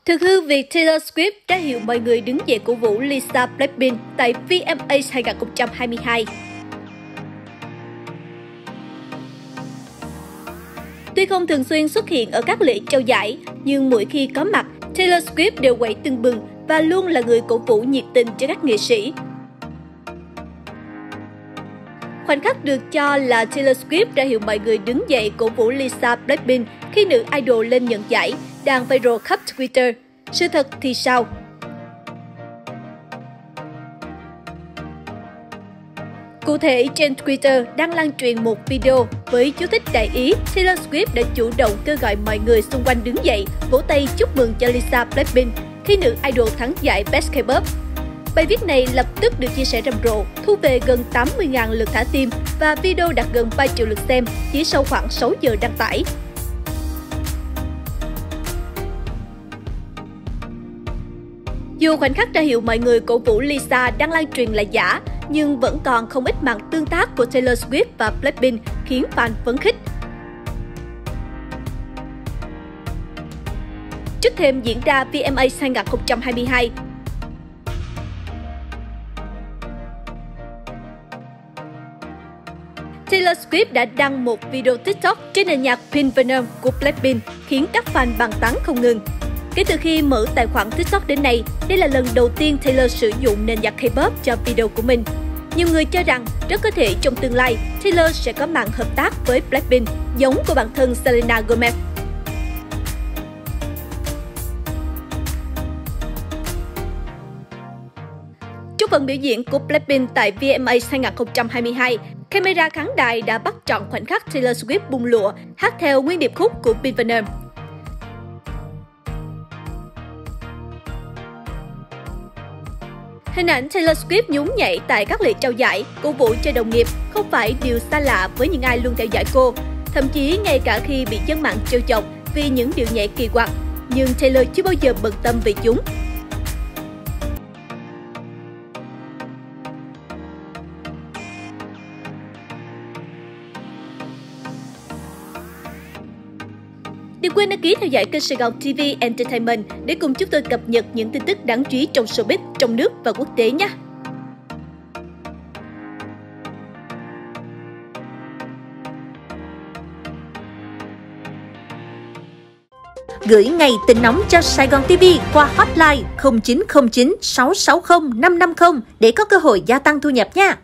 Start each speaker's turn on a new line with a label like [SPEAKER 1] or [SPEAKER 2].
[SPEAKER 1] Thực hư việc Taylor Swift ra hiệu mọi người đứng dậy cổ vũ Lisa Blackpink tại VMA 2022. Tuy không thường xuyên xuất hiện ở các lễ trao giải, nhưng mỗi khi có mặt, Taylor Swift đều quẩy tưng bừng và luôn là người cổ vũ nhiệt tình cho các nghệ sĩ. Khoảnh khắc được cho là Taylor Swift ra hiệu mọi người đứng dậy cổ vũ Lisa Blackpink khi nữ idol lên nhận giải, đang viral khắp Twitter. Sự thật thì sao? Cụ thể, trên Twitter đang lan truyền một video với chú thích đại ý Taylor Swift đã chủ động kêu gọi mọi người xung quanh đứng dậy, vỗ tay chúc mừng cho Lisa Blackpink khi nữ idol thắng giải Best K-pop. Bài viết này lập tức được chia sẻ rầm rộ, thu về gần 80.000 lượt thả tim và video đạt gần 3 triệu lượt xem chỉ sau khoảng 6 giờ đăng tải. Dù khoảnh khắc ra hiệu mọi người cổ vũ Lisa đang lan truyền là giả, nhưng vẫn còn không ít màn tương tác của Taylor Swift và Blackpink khiến fan phấn khích. Trước thềm diễn ra VMA 2022, Taylor Swift đã đăng một video TikTok trên nền nhạc Pink Venom của Blackpink khiến các fan bàn tán không ngừng. Kể từ khi mở tài khoản TikTok đến nay, đây là lần đầu tiên Taylor sử dụng nền nhạc K-pop cho video của mình. Nhiều người cho rằng rất có thể trong tương lai, Taylor sẽ có màn hợp tác với Blackpink giống của bản thân Selena Gomez. Trong phần biểu diễn của Blackpink tại VMA 2022, camera khán đài đã bắt trọn khoảnh khắc Taylor Swift bung lụa, hát theo nguyên điệp khúc của Pink Venom. Hình ảnh Taylor Swift nhún nhảy tại các lễ trao giải, cổ vũ cho đồng nghiệp không phải điều xa lạ với những ai luôn theo dõi cô. Thậm chí ngay cả khi bị dân mạng trêu chọc vì những điệu nhảy kỳ quặc, nhưng Taylor chưa bao giờ bận tâm về chúng. Đừng quên đăng ký theo dõi kênh Sài Gòn TV Entertainment để cùng chúng tôi cập nhật những tin tức đáng chú ý trong showbiz, trong nước và quốc tế nhé!
[SPEAKER 2] Gửi ngay tin nóng cho Sài Gòn TV qua hotline 0909 660 550 để có cơ hội gia tăng thu nhập nha!